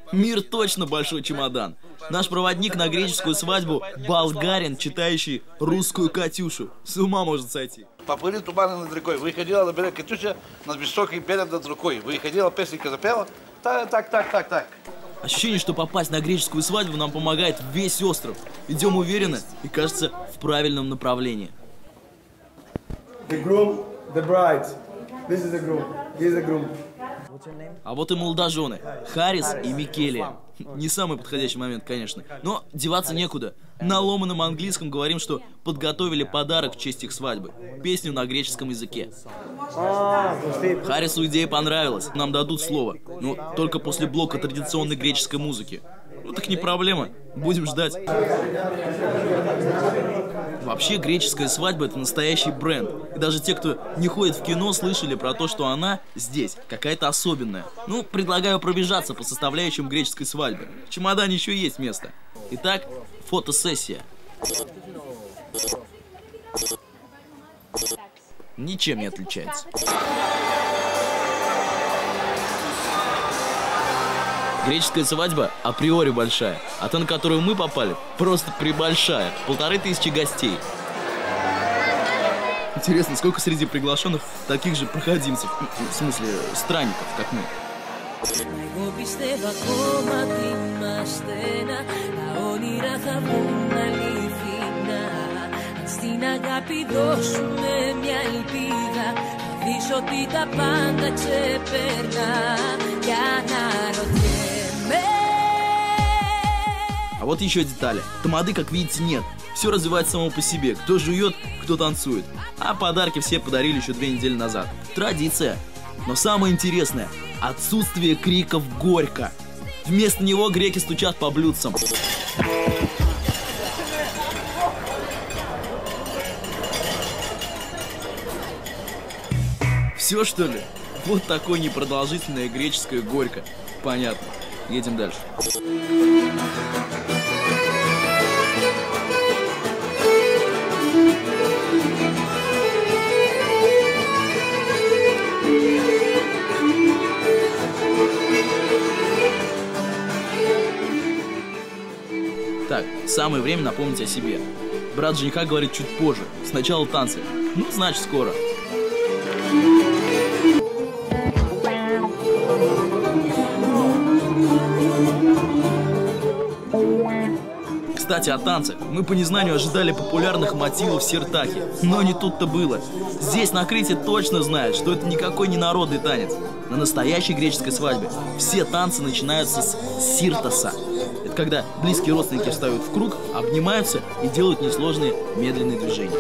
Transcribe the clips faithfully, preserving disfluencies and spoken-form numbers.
Мир точно большой чемодан. Наш проводник на греческую свадьбу – болгарин, читающий русскую Катюшу. С ума может сойти. Поплыли туманы над рекой. Выходила на берег Катюша над высоким берегом над рукой. Выходила, песенка запела. Так, так, так, так, так. Ощущение, что попасть на греческую свадьбу нам помогает весь остров. Идем уверенно и, кажется, в правильном направлении. The groom, the bride. This is the groom. He is the groom. А вот и молодожены. Харрис и Микелия. Не самый подходящий момент, конечно. Но деваться некуда. На ломаном английском говорим, что подготовили подарок в честь их свадьбы. Песню на греческом языке. Харрису идея понравилась. Нам дадут слово. Но только после блока традиционной греческой музыки. Ну так не проблема. Будем ждать. Вообще, греческая свадьба — это настоящий бренд. И даже те, кто не ходит в кино, слышали про то, что она здесь какая-то особенная. Ну, предлагаю пробежаться по составляющим греческой свадьбы. В чемодане еще есть место. Итак, фотосессия. Ничем не отличается. Греческая свадьба априори большая, а та, на которую мы попали, просто прибольшая. Полторы тысячи гостей. Интересно, сколько среди приглашенных таких же проходимцев, в смысле, странников, как мы. А вот еще детали. Тамады, как видите, нет. Все развивается само по себе. Кто жует, кто танцует. А подарки все подарили еще две недели назад. Традиция. Но самое интересное – отсутствие криков «Горько». Вместо него греки стучат по блюдцам. Все, что ли? Вот такое непродолжительное греческое горько. Понятно. Едем дальше. Так, самое время напомнить о себе. Брат жениха говорит чуть позже. Сначала танцы. Ну, значит, скоро. Кстати, о танцах. Мы по незнанию ожидали популярных мотивов сиртахи. Но не тут-то было. Здесь на Крите точно знают, что это никакой не народный танец. На настоящей греческой свадьбе все танцы начинаются с сиртоса. Это когда близкие родственники встают в круг, обнимаются и делают несложные медленные движения.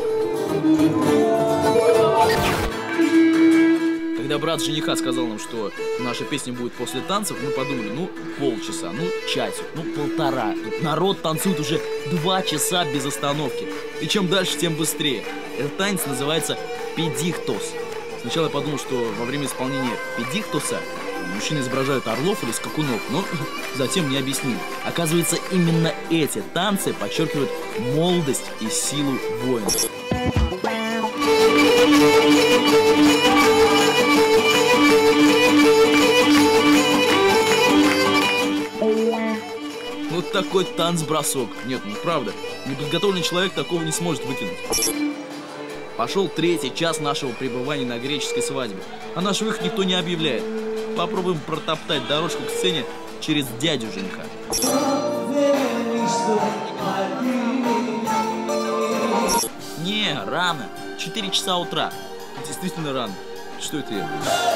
Когда брат жениха сказал нам, что наша песня будет после танцев, мы подумали, ну, полчаса, ну, часик, ну, полтора. Тут народ танцует уже два часа без остановки. И чем дальше, тем быстрее. Этот танец называется педихтос. Сначала я подумал, что во время исполнения педихтоса мужчины изображают орлов или скакунов, но затем мне объяснили. Оказывается, именно эти танцы подчеркивают молодость и силу воина. Вот такой танц-бросок. Нет, ну правда, неподготовленный человек такого не сможет выкинуть. Пошел третий час нашего пребывания на греческой свадьбе, а наш выход никто не объявляет. Попробуем протоптать дорожку к сцене через дядю жениха. Не, рано. четыре часа утра. Действительно рано. Что это я?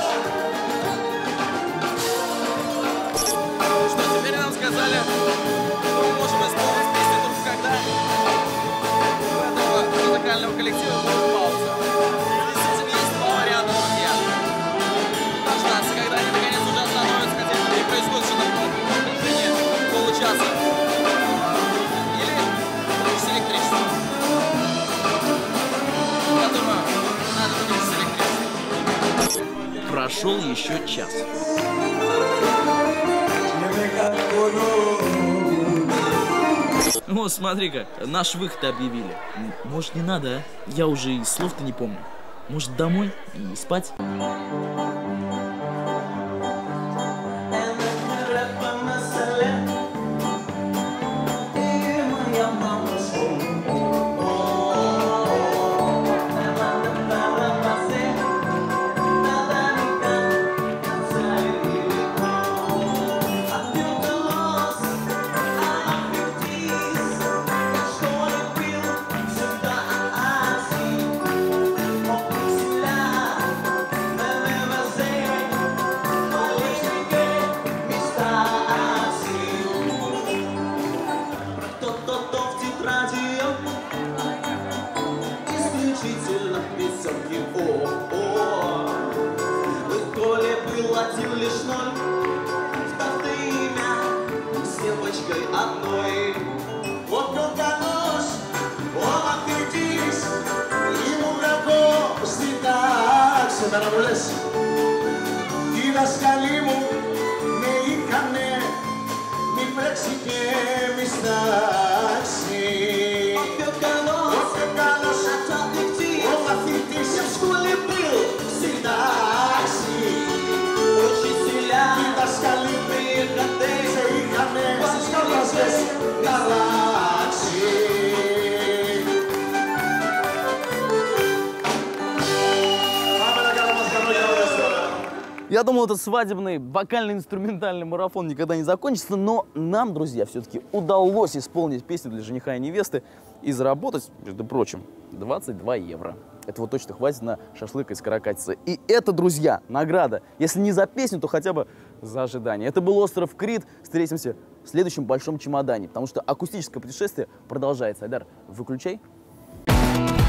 Что теперь нам сказали, что мы можем исполнить песню только когда у этого музыкального коллектива будет пауза. Действительно, есть два варианта, друзья. Дождаться, когда они наконец уже остановятся, хотя это не происходит что-то в продолжении получаса. Или с электричеством. Я думаю, надо будет с электричеством. Прошел еще час. О, смотри-ка, наш выход объявили. Может, не надо, а? Я уже и слов-то не помню. Может, домой и спать? And Исключительно песенки о-о. В школе был один лишь ноль, второе имя с девочкой одной. Вот только нож, он отвердись, ему врагов так себя равлес. И доскали ему не икане, не прексике мистакси. В школе был всегда акси, учителя и доскали приходы, заиканы, здесь галакси. Я думал, этот свадебный вокально-инструментальный марафон никогда не закончится, но нам, друзья, все-таки удалось исполнить песню для жениха и невесты и заработать, между прочим, двадцать два евро. Этого точно хватит на шашлык из каракатицы. И это, друзья, награда. Если не за песню, то хотя бы за ожидание. Это был остров Крит. Встретимся в следующем большом чемодане, потому что акустическое путешествие продолжается. Айдар, выключай.